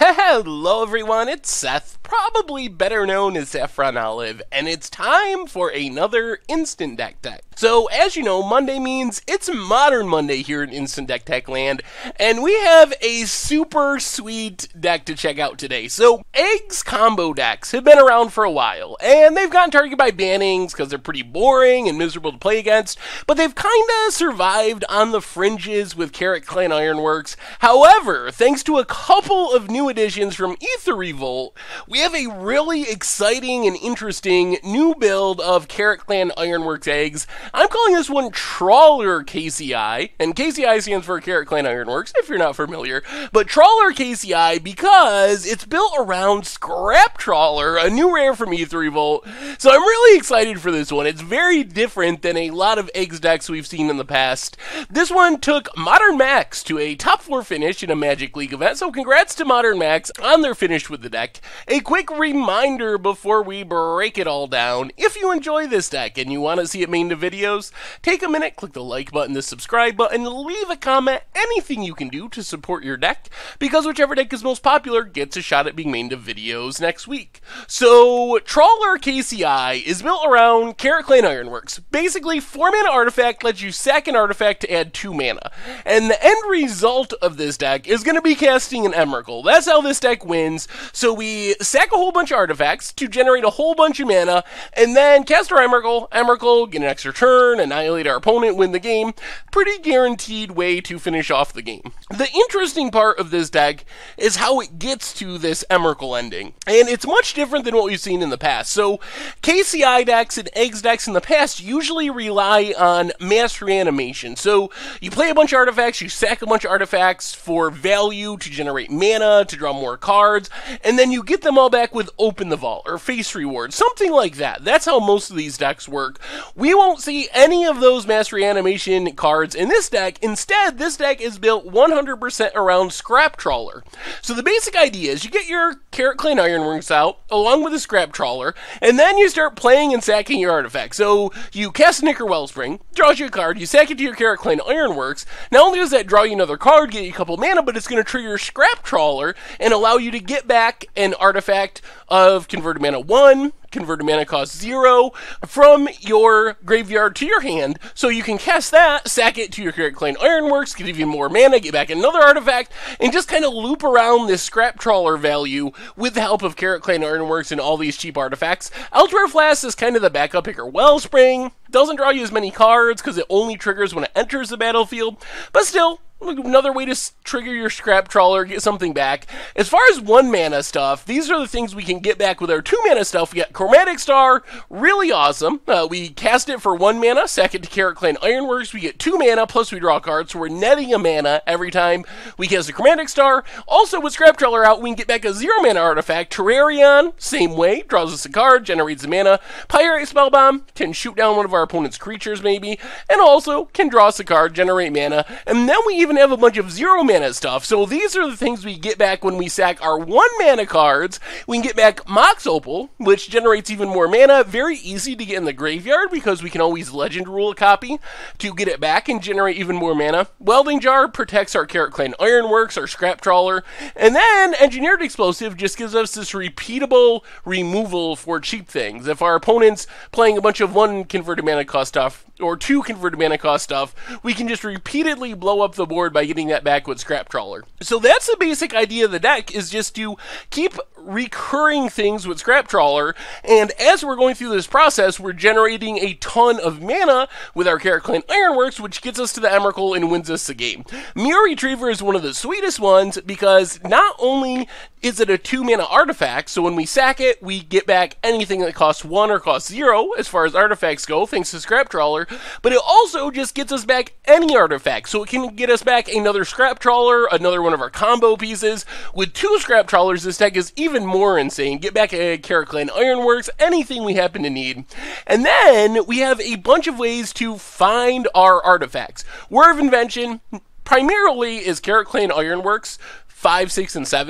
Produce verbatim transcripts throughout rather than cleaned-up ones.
Hello everyone, it's Seth, probably better known as Saffron Olive, and it's time for another Instant Deck Tech. So, as you know, Monday means it's Modern Monday here in Instant Deck Tech land, and we have a super sweet deck to check out today. So, Eggs combo decks have been around for a while, and they've gotten targeted by bannings because they're pretty boring and miserable to play against, but they've kinda survived on the fringes with Carrot Clan Ironworks. However, thanks to a couple of new additions from Aether Revolt, we have a really exciting and interesting new build of Carrot Clan Ironworks eggs. I'm calling this one Trawler K C I, and K C I stands for Carrot Clan Ironworks, if you're not familiar, but Trawler K C I because it's built around Scrap Trawler, a new rare from Aether Revolt, so I'm really excited for this one. It's very different than a lot of eggs decks we've seen in the past. This one took Modern Max to a top four finish in a Magic League event, so congrats to Modern Max on their finish with the deck. A quick reminder before we break it all down, if you enjoy this deck and you want to see it made into videos, take a minute, click the like button, the subscribe button, leave a comment, anything you can do to support your deck, because whichever deck is most popular gets a shot at being made into videos next week. So, Trawler K C I is built around Carrot Clan Ironworks. Basically, four mana artifact lets you sack an artifact to add two mana, and the end result of this deck is going to be casting an Emrakul. That's how this deck wins. So we sack a whole bunch of artifacts to generate a whole bunch of mana, and then cast our Emrakul, Emrakul, get an extra turn, annihilate our opponent, win the game. Pretty guaranteed way to finish off the game. The interesting part of this deck is how it gets to this Emrakul ending, and it's much different than what we've seen in the past. So K C I decks and eggs decks in the past usually rely on mass reanimation. So you play a bunch of artifacts, you sack a bunch of artifacts for value to generate mana, to draw more cards, and then you get them all back with Open the Vault or Face Reward, something like that. That's how most of these decks work. We won't see any of those mass reanimation cards in this deck. Instead, this deck is built one hundred percent around Scrap Trawler. So the basic idea is you get your Carrot Clan Ironworks out, along with a Scrap Trawler, and then you start playing and sacking your artifacts. So you cast Knicker Wellspring, draws you a card, you sack it to your Carrot Clan Ironworks. Not only does that draw you another card, get you a couple mana, but it's going to trigger Scrap Trawler and allow you to get back an artifact of converted mana one, converted mana cost zero, from your graveyard to your hand, so you can cast that, sack it to your Carrot Clan Ironworks, get even more mana, get back another artifact, and just kind of loop around this Scrap Trawler value with the help of Carrot Clan Ironworks and all these cheap artifacts. Ultra Flask is kind of the backup picker. Wellspring doesn't draw you as many cards because it only triggers when it enters the battlefield, but still, another way to trigger your Scrap Trawler, get something back. As far as one mana stuff, these are the things we can get back with our two mana stuff. We got Chromatic Star, really awesome. Uh, we cast it for one mana, sack it to Carrot Clan Ironworks, we get two mana, plus we draw a card, so we're netting a mana every time we cast a Chromatic Star. Also, with Scrap Trawler out, we can get back a zero mana artifact. Terrarion, same way, draws us a card, generates a mana. Pyrite Spellbomb can shoot down one of our opponent's creatures, maybe, and also can draw us a card, generate mana, and then we even have a bunch of zero mana stuff. So these are the things we get back when we sack our one mana cards. We can get back Mox Opal, which generates even more mana. Very easy to get in the graveyard because we can always Legend Rule a copy to get it back and generate even more mana. Welding Jar protects our Carrot Clan Ironworks, our Scrap Trawler, and then Engineered Explosive just gives us this repeatable removal for cheap things. If our opponent's playing a bunch of one converted mana cost stuff or two converted mana cost stuff, we can just repeatedly blow up the board by getting that back with Scrap Trawler. So that's the basic idea of the deck, is just to keep recurring things with Scrap Trawler, and as we're going through this process, we're generating a ton of mana with our Carrot Clan Ironworks, which gets us to the Emrakul and wins us the game. Mirror Retriever is one of the sweetest ones because not only is it a two mana artifact, so when we sack it, we get back anything that costs one or costs zero as far as artifacts go, thanks to Scrap Trawler, but it also just gets us back any artifact, so it can get us back another Scrap Trawler, another one of our combo pieces. With two Scrap Trawlers, this deck is even more insane. Get back a Carrot Clan Ironworks, anything we happen to need. And then we have a bunch of ways to find our artifacts. Word of Invention primarily is Carrot Clan Ironworks five, six, and seven.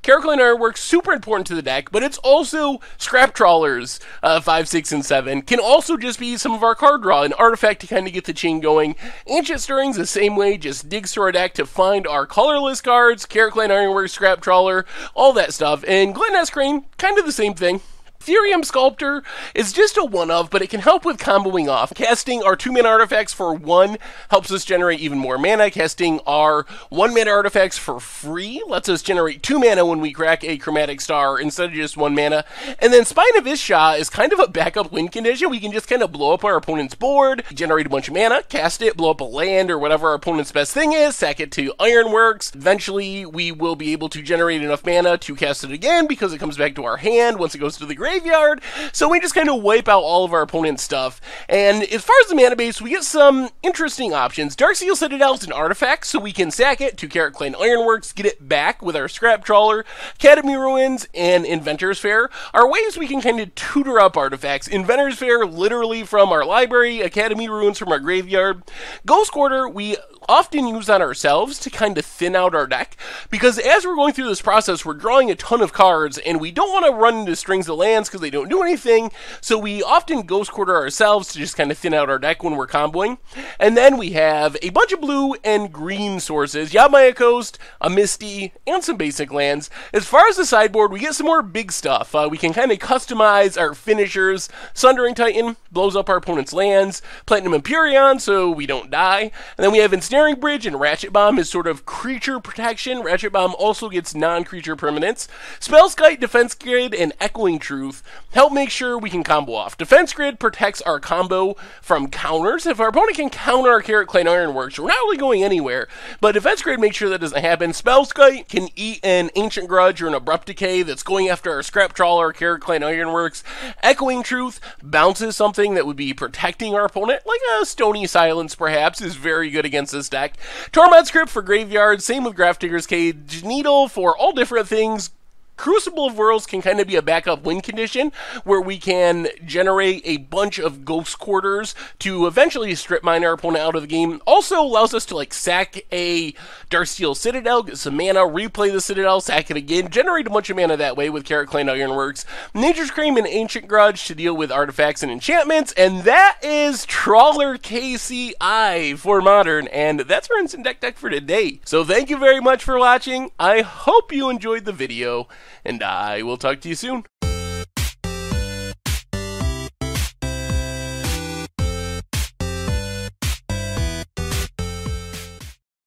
Caraclane Ironworks, super important to the deck, but it's also Scrap Trawlers, uh, five, six, and seven. Can also just be some of our card draw, an artifact to kind of get the chain going. Ancient Stirrings, the same way, just digs through our deck to find our colorless cards, Caraclane Ironworks, Scrap Trawler, all that stuff. And Glenn Crane, kind of the same thing. Therium Sculptor is just a one-of, but it can help with comboing off. Casting our two-mana artifacts for one helps us generate even more mana. Casting our one-mana artifacts for free lets us generate two mana when we crack a Chromatic Star instead of just one mana. And then Spine of Isha is kind of a backup win condition. We can just kind of blow up our opponent's board, generate a bunch of mana, cast it, blow up a land or whatever our opponent's best thing is, sack it to Ironworks. Eventually, we will be able to generate enough mana to cast it again because it comes back to our hand once it goes to the grave. Graveyard, so we just kind of wipe out all of our opponent's stuff. And as far as the mana base, we get some interesting options. Darksteel Citadel is an artifact, so we can sack it to Caraclane Ironworks, get it back with our Scrap Trawler. Academy Ruins and Inventor's Fair are ways we can kind of tutor up artifacts. Inventor's Fair, literally from our library, Academy Ruins from our graveyard. Ghost Quarter, we often use on ourselves to kind of thin out our deck, because as we're going through this process, we're drawing a ton of cards, and we don't want to run into strings of lands because they don't do anything, so we often Ghost Quarter ourselves to just kind of thin out our deck when we're comboing. And then we have a bunch of blue and green sources, Yamaya Coast, a Misty, and some basic lands. As far as the sideboard, we get some more big stuff. Uh, we can kind of customize our finishers. Sundering Titan blows up our opponent's lands, Platinum Empyrean so we don't die, and then we have Ensnaring Bridge and Ratchet Bomb is sort of creature protection. Ratchet Bomb also gets non-creature permanents. Spellskite, Defense Grid, and Echoing Truth help make sure we can combo off. Defense Grid protects our combo from counters. If our opponent can counter our Caraclane Ironworks, we're not really going anywhere, but Defense Grid makes sure that doesn't happen. Spellskite can eat an Ancient Grudge or an Abrupt Decay that's going after our Scrap Trawler, Caraclane Ironworks. Echoing Truth bounces something that would be protecting our opponent, like a Stony Silence perhaps, is very good against this deck. Torment Script for Graveyard, same with Grafdigger's Cage. Needle for all different things. Crucible of Worlds can kind of be a backup win condition where we can generate a bunch of Ghost Quarters to eventually strip mine our opponent out of the game. Also allows us to like sack a Darksteel Citadel, get some mana, replay the Citadel, sack it again, generate a bunch of mana that way with Caraclane Ironworks. Nature's Claim and Ancient Grudge to deal with artifacts and enchantments, and that is Trawler K C I for Modern, and that's our Instant Deck Deck for today. So thank you very much for watching. I hope you enjoyed the video, and I will talk to you soon.